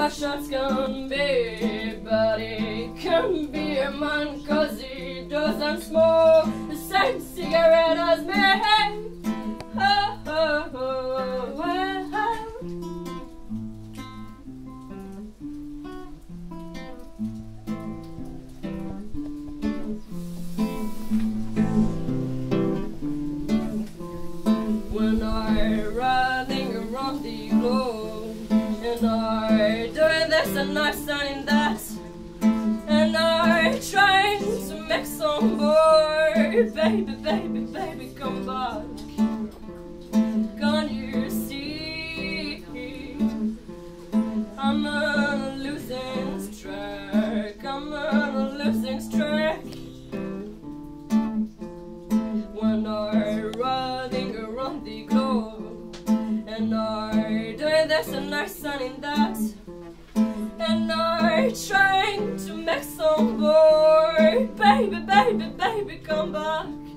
my shots can be, but he can be a man 'cause he doesn't smoke the same cigarette as me. Oh, oh, oh, well. When I'm running around the globe, and I'm doing this and I'm signing that, and I'm trying to make some more. Baby, baby, baby, come back. Can't you see I'm on a losing track? I'm on a losing track. When I'm running around the globe, and I'm doing this and I'm signing that, and I'm trying to make some more. Baby, baby, baby, come back.